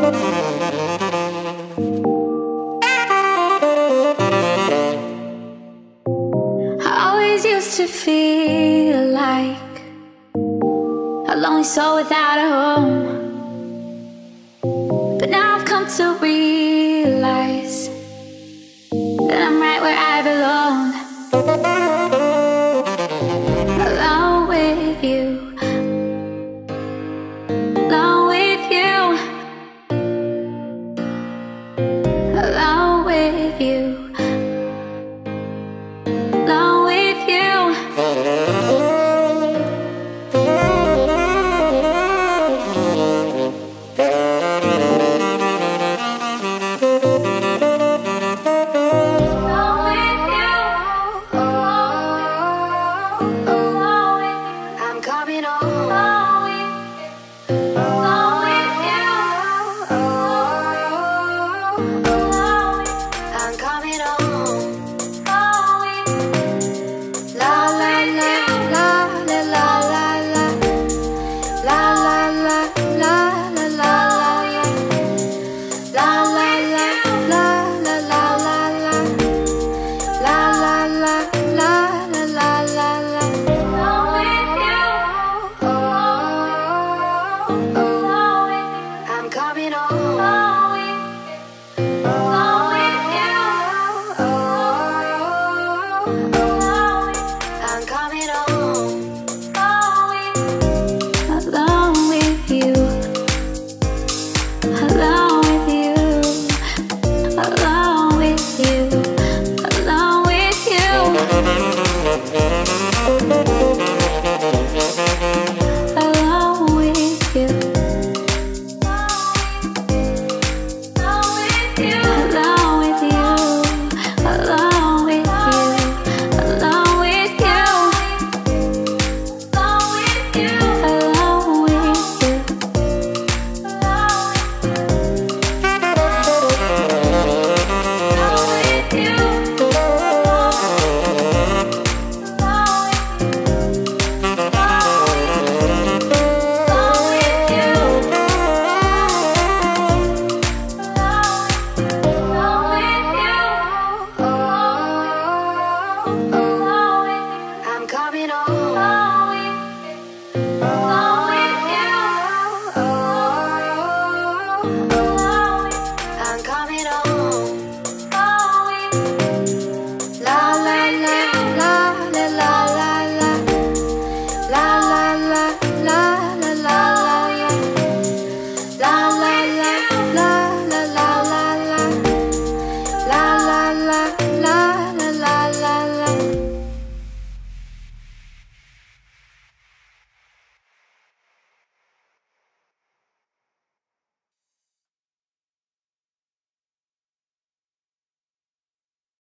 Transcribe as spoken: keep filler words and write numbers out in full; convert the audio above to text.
I always used to feel like a lonely soul without a home, but now I've come to realize that I'm right where I belong, alone with you, alone with you, alone with you. Alone with you. I'm coming home. I'm coming home. La la la la la la la la la la la.